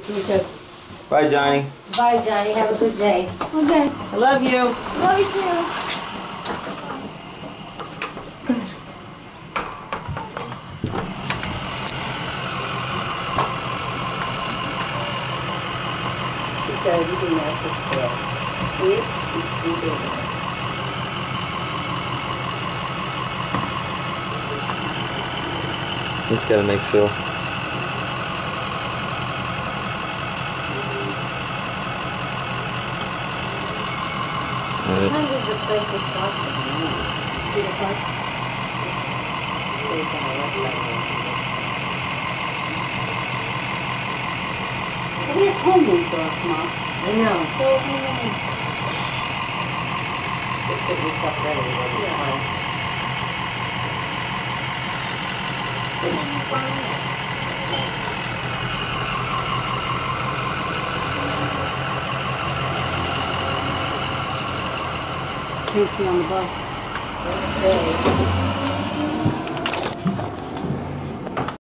Because Bye, Johnny. Bye, Johnny. Have a good day. okay, I love you. love you too. Because you can match his tail. See it? He's sleeping. Just gotta make sure. What time does the place to stop at? 3 o'clock. So it's on the west side. Well, we have home room for us, Mom. I know. So, Just get yourself ready. We'll be fine. Tracy on the bus. Okay.